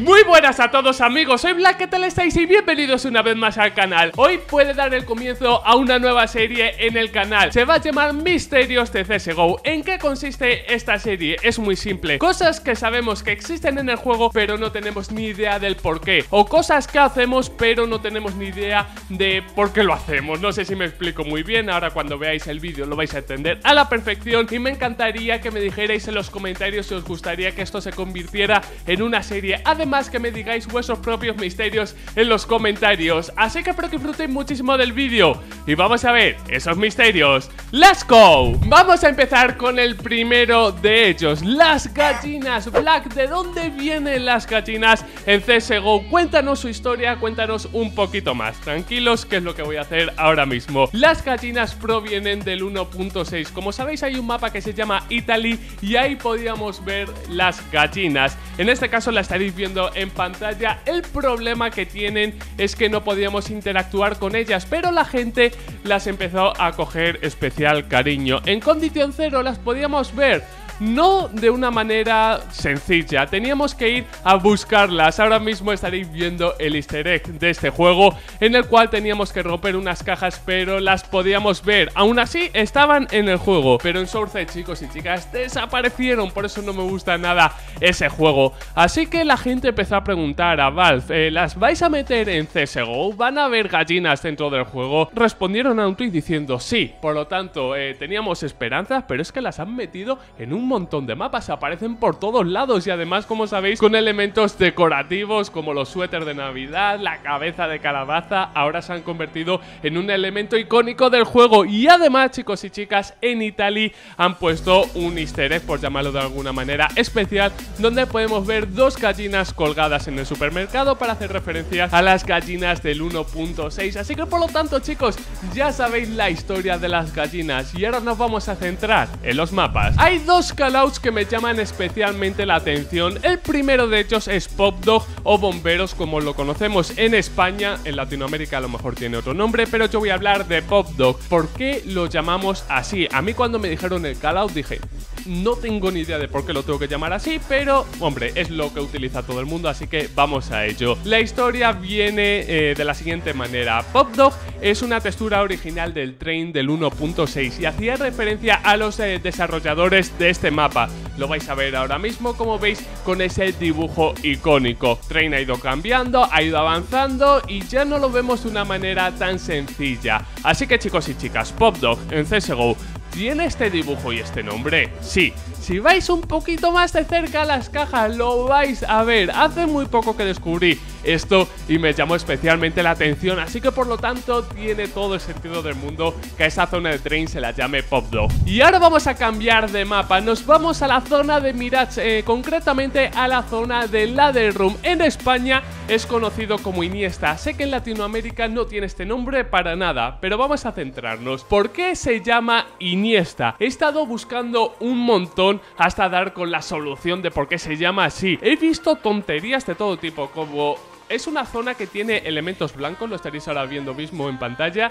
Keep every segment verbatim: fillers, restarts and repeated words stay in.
Muy buenas a todos amigos, soy Black, ¿qué tal estáis? Y bienvenidos una vez más al canal. Hoy puede dar el comienzo a una nueva serie en el canal. Se va a llamar Misterios de C S G O. ¿En qué consiste esta serie? Es muy simple. Cosas que sabemos que existen en el juego pero no tenemos ni idea del por qué. O cosas que hacemos pero no tenemos ni idea de por qué lo hacemos. No sé si me explico muy bien, ahora cuando veáis el vídeo lo vais a entender a la perfección. Y me encantaría que me dijerais en los comentarios si os gustaría que esto se convirtiera en una serie. Además que me digáis vuestros propios misterios en los comentarios. Así que espero que disfrutéis muchísimo del vídeo y vamos a ver esos misterios. ¡Let's go! Vamos a empezar con el primero de ellos, las gallinas. Black, ¿de dónde vienen las gallinas en C S G O? Cuéntanos su historia, cuéntanos un poquito más. Tranquilos, que es lo que voy a hacer ahora mismo. Las gallinas provienen del uno punto seis. Como sabéis, hay un mapa que se llama Italy y ahí podíamos ver las gallinas. En este caso la estaréis viendo en pantalla. El problema que tienen es que no podíamos interactuar con ellas, pero la gente las empezó a coger especial cariño. En condición cero las podíamos ver, no de una manera sencilla, teníamos que ir a buscarlas. Ahora mismo estaréis viendo el easter egg de este juego, en el cual teníamos que romper unas cajas, pero las podíamos ver. Aún así estaban en el juego, pero en Source, chicos y chicas, desaparecieron. Por eso no me gusta nada ese juego. Así que la gente empezó a preguntar a Valve, ¿eh, ¿las vais a meter en C S G O? ¿Van a haber gallinas dentro del juego? Respondieron a un tweet diciendo sí. Por lo tanto, eh, teníamos esperanzas, pero es que las han metido en un montón de mapas, aparecen por todos lados y además, como sabéis, con elementos decorativos como los suéteres de Navidad, la cabeza de calabaza. Ahora se han convertido en un elemento icónico del juego. Y además, chicos y chicas, en Italy han puesto un easter egg, por llamarlo de alguna manera especial, donde podemos ver dos gallinas colgadas en el supermercado para hacer referencia a las gallinas del uno punto seis. Así que por lo tanto, chicos, ya sabéis la historia de las gallinas y ahora nos vamos a centrar en los mapas. Hay dos callouts que me llaman especialmente la atención. El primero de ellos es Pop Dog o Bomberos, como lo conocemos en España. En Latinoamérica a lo mejor tiene otro nombre, pero yo voy a hablar de Pop Dog. ¿Por qué lo llamamos así? A mí cuando me dijeron el callout dije, no tengo ni idea de por qué lo tengo que llamar así, pero hombre, es lo que utiliza todo el mundo, así que vamos a ello. La historia viene eh, de la siguiente manera. Pop Dog es una textura original del Train del uno punto seis y hacía referencia a los eh, desarrolladores de este mapa. Lo vais a ver ahora mismo, como veis, con ese dibujo icónico. Train ha ido cambiando, ha ido avanzando y ya no lo vemos de una manera tan sencilla. Así que, chicos y chicas, Pop Dog en C S G O ¿tiene este dibujo y este nombre? Sí. Si vais un poquito más de cerca a las cajas lo vais a ver. Hace muy poco que descubrí esto y me llamó especialmente la atención, así que por lo tanto tiene todo el sentido del mundo que a esa zona de Train se la llame Pop Dog. Y ahora vamos a cambiar de mapa, nos vamos a la zona de Mirage, eh, concretamente a la zona de Ladder Room. En España es conocido como Iniesta. Sé que en Latinoamérica no tiene este nombre para nada, pero vamos a centrarnos. ¿Por qué se llama Iniesta? He estado buscando un montón hasta dar con la solución de por qué se llama así. He visto tonterías de todo tipo, como es una zona que tiene elementos blancos, lo estaréis ahora viendo mismo en pantalla.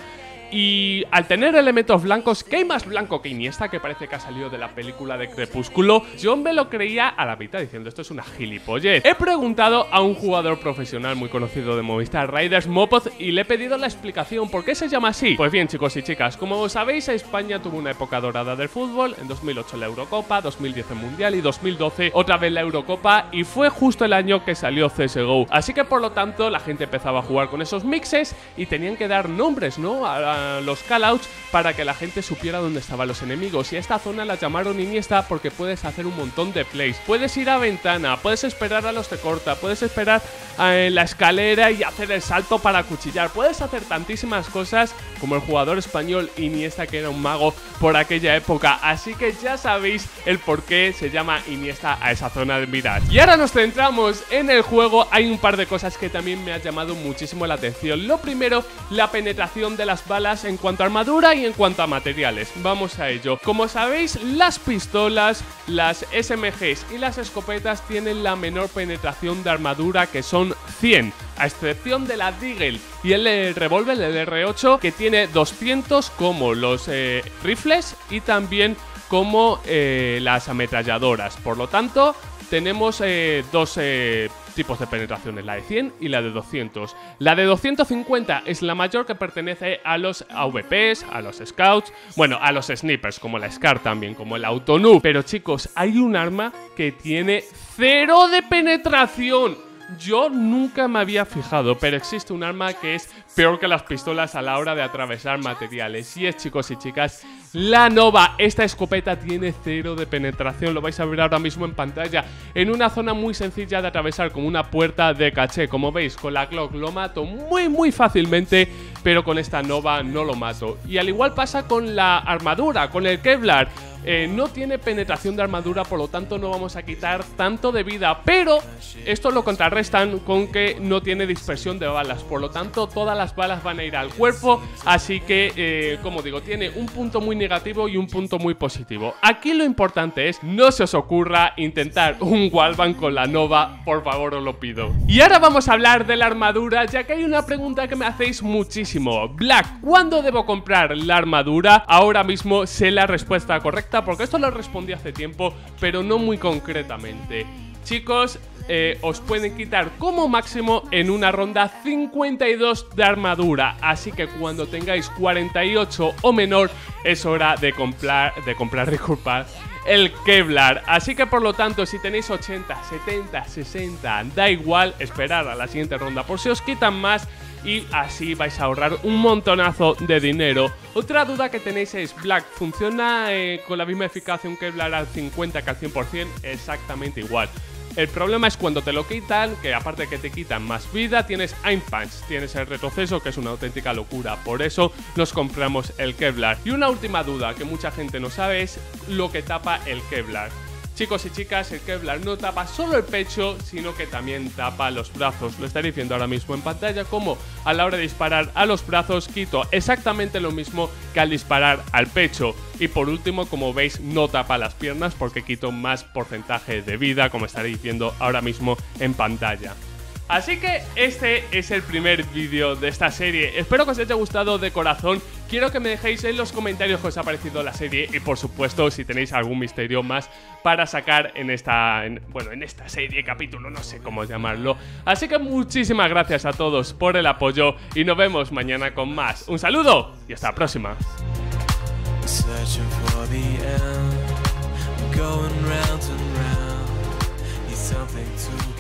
Y al tener elementos blancos, ¿qué hay más blanco que Iniesta? Que parece que ha salido de la película de Crepúsculo. Yo me lo creía a la mitad diciendo, esto es una gilipollez. He preguntado a un jugador profesional muy conocido de Movistar Riders, Mopoz, y le he pedido la explicación por qué se llama así. Pues bien, chicos y chicas, como sabéis, España tuvo una época dorada del fútbol. En dos mil ocho la Eurocopa, dos mil diez el Mundial y dos mil doce otra vez la Eurocopa, y fue justo el año que salió C S G O. Así que por lo tanto la gente empezaba a jugar con esos mixes y tenían que dar nombres, ¿no? A, a los callouts para que la gente supiera dónde estaban los enemigos, y a esta zona la llamaron Iniesta porque puedes hacer un montón de plays. Puedes ir a ventana, puedes esperar a los de corta, puedes esperar en la escalera y hacer el salto para acuchillar. Puedes hacer tantísimas cosas como el jugador español Iniesta, que era un mago por aquella época. Así que ya sabéis el por qué se llama Iniesta a esa zona de Mirage. Y ahora nos centramos en el juego. Hay un par de cosas que también me ha llamado muchísimo la atención. Lo primero, la penetración de las balas en cuanto a armadura y en cuanto a materiales. Vamos a ello. Como sabéis, las pistolas, las S M Gs y las escopetas tienen la menor penetración de armadura, que son cien, a excepción de la Deagle y el revólver, el R ocho, que tiene doscientos, como los eh, rifles y también como eh, las ametralladoras. Por lo tanto, tenemos eh, dos eh, tipos de penetraciones, la de cien y la de doscientos. La de doscientos cincuenta es la mayor, que pertenece a los A V Ps, a los Scouts, bueno, a los Snipers, como la Scar también, como el Autonoob. Pero chicos, hay un arma que tiene cero de penetración. Yo nunca me había fijado, pero existe un arma que es peor que las pistolas a la hora de atravesar materiales. Y es, chicos y chicas, la Nova. Esta escopeta tiene cero de penetración, lo vais a ver ahora mismo en pantalla, en una zona muy sencilla de atravesar, como una puerta de caché. Como veis, con la Glock lo mato muy muy fácilmente, pero con esta Nova no lo mato. Y al igual pasa con la armadura, con el Kevlar. Eh, no tiene penetración de armadura, por lo tanto no vamos a quitar tanto de vida, pero esto lo contrarrestan con que no tiene dispersión de balas, por lo tanto todas las balas van a ir al cuerpo, así que, eh, como digo, tiene un punto muy negativo y un punto muy positivo. Aquí lo importante es, no se os ocurra intentar un wallbang con la Nova, por favor os lo pido. Y ahora vamos a hablar de la armadura, ya que hay una pregunta que me hacéis muchísimo. Black, ¿cuándo debo comprar la armadura? Ahora mismo sé la respuesta correcta, porque esto lo respondí hace tiempo, pero no muy concretamente. Chicos, eh, os pueden quitar como máximo en una ronda cincuenta y dos de armadura, así que cuando tengáis cuarenta y ocho o menor es hora de comprar, de comprar, disculpad, el Kevlar. Así que por lo tanto, si tenéis ochenta, setenta, sesenta, da igual, esperar a la siguiente ronda por si os quitan más, y así vais a ahorrar un montonazo de dinero. Otra duda que tenéis es, Black, ¿funciona eh, con la misma eficacia un Kevlar al cincuenta que al cien por cien? Exactamente igual. El problema es cuando te lo quitan, que aparte de que te quitan más vida, tienes aim punch, tienes el retroceso, que es una auténtica locura. Por eso nos compramos el Kevlar. Y una última duda que mucha gente no sabe es lo que tapa el Kevlar. Chicos y chicas, el Kevlar no tapa solo el pecho, sino que también tapa los brazos. Lo estaréis viendo ahora mismo en pantalla, como a la hora de disparar a los brazos quito exactamente lo mismo que al disparar al pecho. Y por último, como veis, no tapa las piernas porque quito más porcentaje de vida, como estaréis viendo ahora mismo en pantalla. Así que este es el primer vídeo de esta serie. Espero que os haya gustado de corazón. Quiero que me dejéis en los comentarios qué os ha parecido la serie y, por supuesto, si tenéis algún misterio más para sacar en esta, en, bueno, en esta serie, capítulo, no sé cómo llamarlo. Así que muchísimas gracias a todos por el apoyo y nos vemos mañana con más. Un saludo y hasta la próxima. Going round and round, need something to